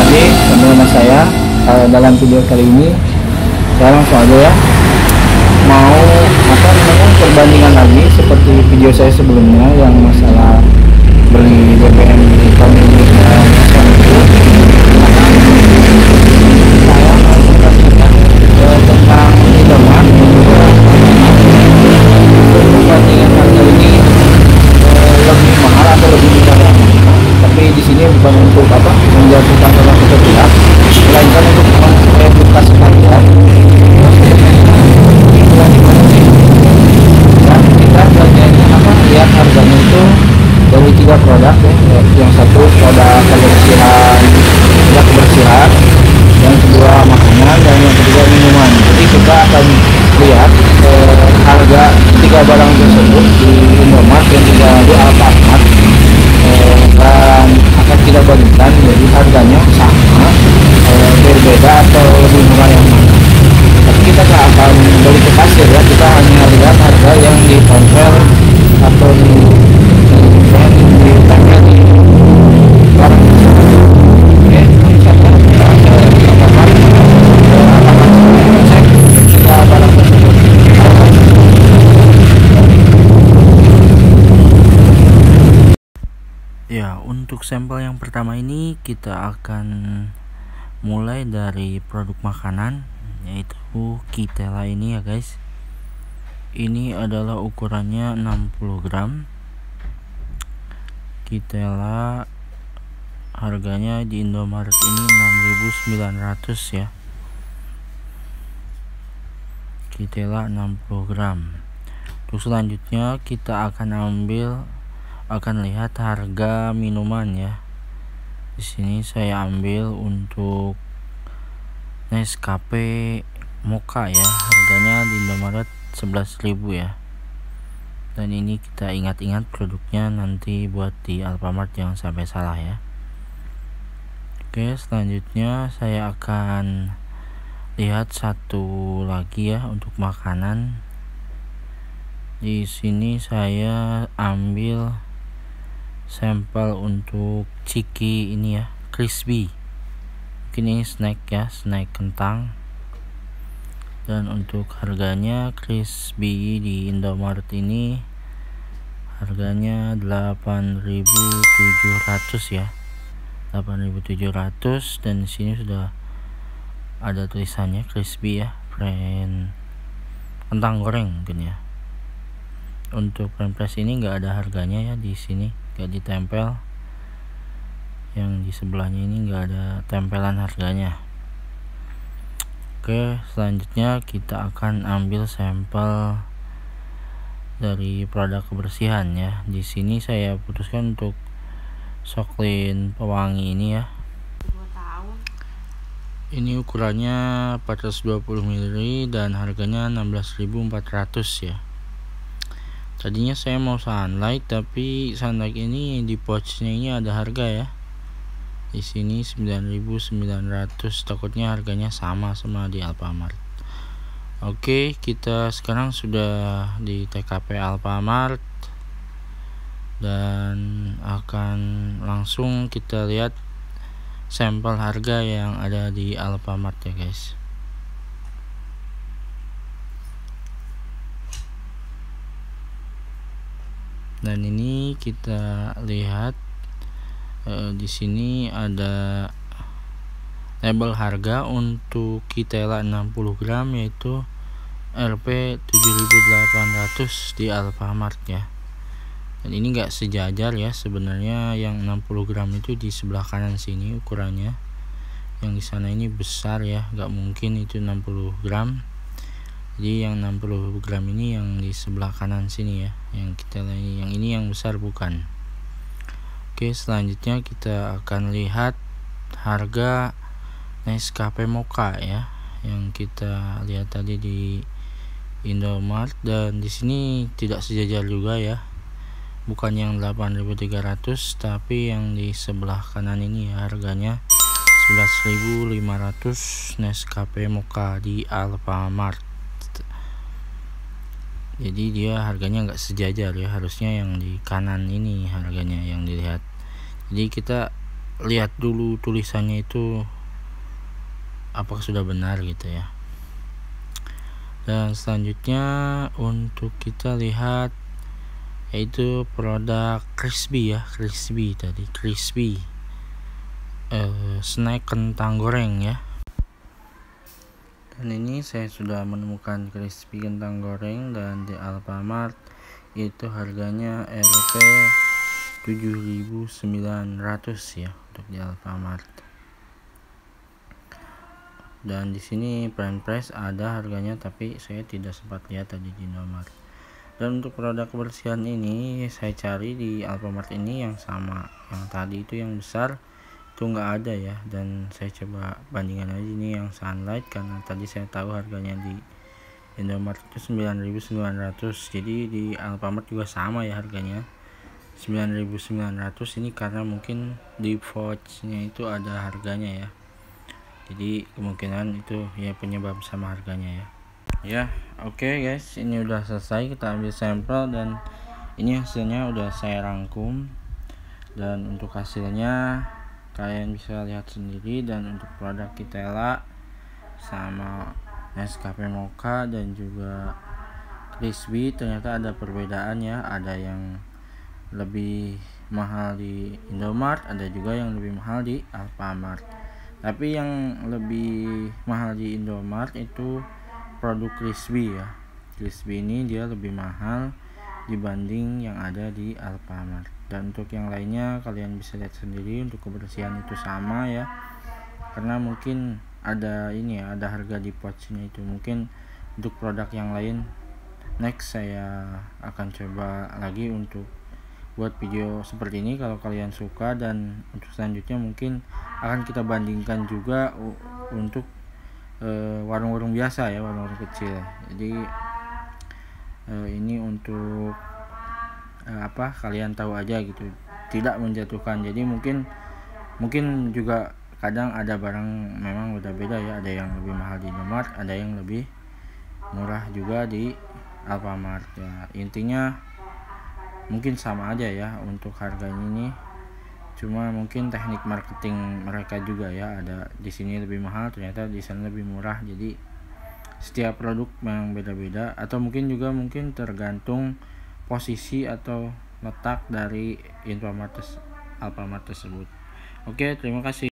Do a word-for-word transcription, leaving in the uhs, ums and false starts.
Jadi teman-teman saya, uh, dalam video kali ini saya langsung aja ya mau apa namanya perbandingan lagi seperti video saya sebelumnya yang masalah beli B B M di Family dan Sun itu. Saya mau menjelaskan uh, tentang Indomaret dan juga perbandingan harga ini uh, lebih mahal atau lebih murah. Tapi di sini bukan untuk apa menjatuhkan salah satu pihak, melainkan untuk mengedukasi kalian. Dan kita belanjanya apa lihat harganya itu dari tiga produk ya. Yang satu produk kebersihan, produk kebersihan, yang kedua makanan, dan yang ketiga minuman. Jadi kita akan lihat eh, harga tiga barang tersebut di Indomaret dan juga di Alfamart. Eh, dan akan kita bandingkan, jadi harganya sama, eh, berbeda atau lebih murah yang mana. Tapi kita nggak akan beli ke kasir ya, kita hanya lihat harga yang ditempel atau di yang ditempel di barang tersebut. Oke, misalkan kita ada di Alfamart, eh, Alfamart cek tiga barang tersebut. Ya, untuk sampel yang pertama ini kita akan mulai dari produk makanan, yaitu Kitela ini ya guys. Ini adalah ukurannya enam puluh gram. Kitela harganya di Indomaret ini enam ribu sembilan ratus ya. Kitela enam puluh gram. Terus selanjutnya kita akan ambil akan lihat harga minuman ya. Di sini saya ambil untuk Nescafe Mocha ya, harganya di Indomaret sebelas ribu ya. Dan ini kita ingat-ingat produknya nanti buat di Alfamart jangan sampai salah ya. Oke, selanjutnya saya akan lihat satu lagi ya untuk makanan. Di sini saya ambil sampel untuk ciki ini ya, crispy. Mungkin ini snack ya, snack kentang. Dan untuk harganya crispy di Indomaret ini harganya delapan ribu tujuh ratus ya. delapan ribu tujuh ratus, dan di sini sudah ada tulisannya crispy ya, brand kentang goreng mungkin ya. Untuk brand press ini enggak ada harganya ya, di sini enggak ditempel. Yang di sebelahnya ini enggak ada tempelan harganya. Oke, selanjutnya kita akan ambil sampel dari produk kebersihan ya. Di sini saya putuskan untuk Soklin pewangi ini ya. Ini ukurannya empat ratus dua puluh mililiter dan harganya enam belas ribu empat ratus ya. Tadinya saya mau sunlight, tapi sunlight ini di pouchnya ini ada harga ya. Di sini sembilan ribu sembilan ratus, takutnya harganya sama sama di Alfamart. Oke, kita sekarang sudah di T K P Alfamart dan akan langsung kita lihat sampel harga yang ada di Alfamart ya guys. Dan ini kita lihat e, di sini ada label harga untuk Kitela enam puluh gram, yaitu R P tujuh ribu delapan ratus di Alfamart ya. Dan ini enggak sejajar ya, sebenarnya yang enam puluh gram itu di sebelah kanan sini ukurannya. Yang di sana ini besar ya, enggak mungkin itu enam puluh gram. Jadi yang enam puluh gram ini yang di sebelah kanan sini ya, yang kita yang ini yang besar bukan. Oke, selanjutnya kita akan lihat harga Nescafe Mocha ya, yang kita lihat tadi di Indomaret, dan di sini tidak sejajar juga ya. Bukan yang delapan ribu tiga ratus, tapi yang di sebelah kanan ini ya, harganya sebelas ribu lima ratus Nescafe Mocha di Alfamart. Jadi dia harganya nggak sejajar ya, harusnya yang di kanan ini harganya yang dilihat. Jadi kita lihat dulu tulisannya itu apakah sudah benar gitu ya. Dan selanjutnya untuk kita lihat yaitu produk crispy ya, crispy tadi crispy eh, snack kentang goreng ya. Dan ini saya sudah menemukan crispy kentang goreng, dan di Alfamart itu harganya R P tujuh ribu sembilan ratus ya untuk di Alfamart. Dan di sini Prime Price ada harganya, tapi saya tidak sempat lihat tadi di Indomaret. Dan untuk produk kebersihan ini saya cari di Alfamart ini yang sama, yang tadi itu yang besar itu nggak ada ya. Dan saya coba bandingkan aja ini yang Sunlight, karena tadi saya tahu harganya di Indomaret itu sembilan ribu sembilan ratus, jadi di Alfamart juga sama ya harganya sembilan ribu sembilan ratus. Ini karena mungkin di pouch-nya itu ada harganya ya, jadi kemungkinan itu ya penyebab sama harganya ya. Ya, oke okay guys, ini udah selesai, kita ambil sampel dan ini hasilnya udah saya rangkum. Dan untuk hasilnya kalian bisa lihat sendiri. Dan untuk produk Kitela sama Nescafe Mocha dan juga Crispy ternyata ada perbedaan ya, ada yang lebih mahal di Indomaret, ada juga yang lebih mahal di Alfamart. Tapi yang lebih mahal di Indomaret itu produk Crispy ya. Crispy ini dia lebih mahal dibanding yang ada di Alfamart. Dan untuk yang lainnya kalian bisa lihat sendiri, untuk kebersihan itu sama ya. Karena mungkin ada ini ya, ada harga di pouch-nya itu. Mungkin untuk produk yang lain next saya akan coba lagi untuk buat video seperti ini kalau kalian suka. Dan untuk selanjutnya mungkin akan kita bandingkan juga untuk uh, warung-warung biasa ya, warung-warung kecil. Jadi uh, ini untuk uh, apa kalian tahu aja gitu, tidak menjatuhkan. Jadi mungkin mungkin juga kadang ada barang memang udah beda ya, ada yang lebih mahal di Indomaret, ada yang lebih murah juga di Alfamart ya. Intinya mungkin sama aja ya untuk harganya ini, cuma mungkin teknik marketing mereka juga ya, ada di sini lebih mahal ternyata di sana lebih murah. Jadi setiap produk memang beda-beda, atau mungkin juga mungkin tergantung posisi atau letak dari Alfamart tersebut. Oke, terima kasih.